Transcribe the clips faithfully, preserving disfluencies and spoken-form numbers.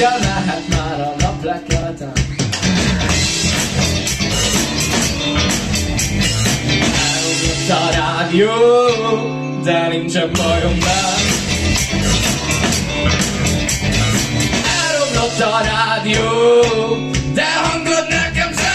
reggel mehet már a nap lekeleten. Elrugott a rádió, de nincsen bajom már. Elrugott a rádió, de hangod nekem szeret.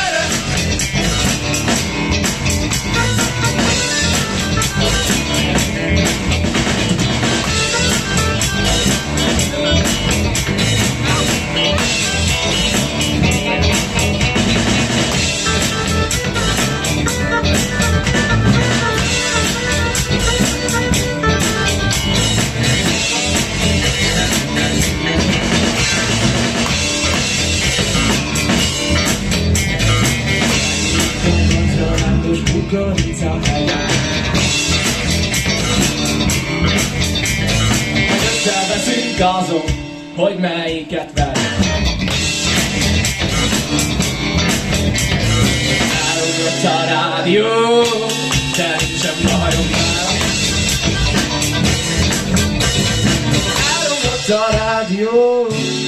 Összeveszünk azon, hogy melyiket vegyek. Elrugott a rádió, de nincsen bajom már. Elrugott a rádió.